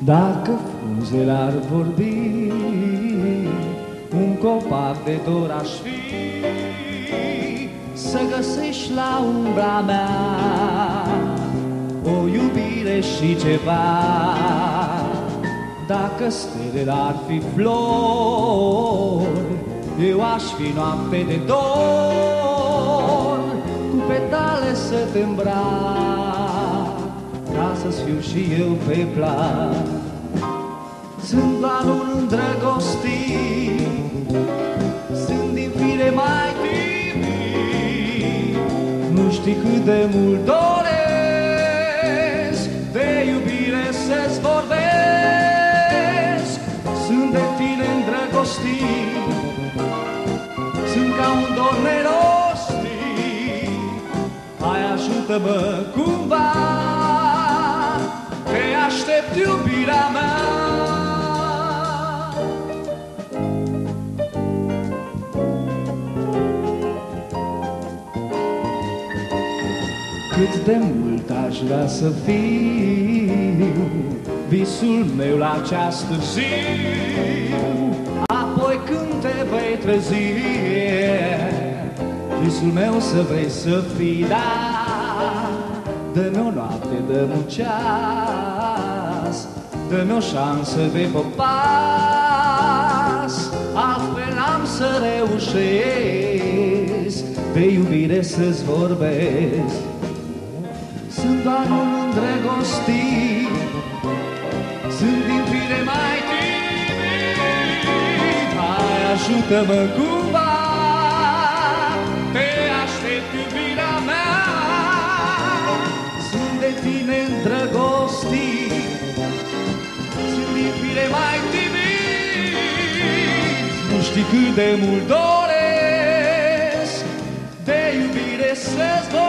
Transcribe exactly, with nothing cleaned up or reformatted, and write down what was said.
Dacă frunzele ar vorbi, un copac de dor aș fi, să găsești la umbra mea o iubire și ceva. Dacă stelele ar fi flori, eu aș fi noapte de dor, cu petale să te îmbrac, ca să-ți fiu și eu pe plac. Sunt doar un îndrăgostit, sunt din fire mai timid, nu știi cât de mult doresc de iubire să-ți vorbesc. Sunt de tine îndrăgostit, sunt ca un dor nerostit. Hai, ajută-mă cumva, te aștept, iubirea mea. Cât de mult aș vrea să fiu visul meu la această zi, apoi când te vei trezi, visul meu să vrei să fii. Da, dă-mi o noapte, dă-mi un ceas, dă-mi o șansă de popas, altfel am să reușesc de iubire să-ți vorbesc. Sunt doar un îndrăgostit, sunt din fire mai timid. Hai, ajută-mă cumva, te aștept, iubirea mea. Sunt de tine îndrăgostit, sunt din fire mai timid, nu știi cât de mult doresc de iubire să-ți vorbesc.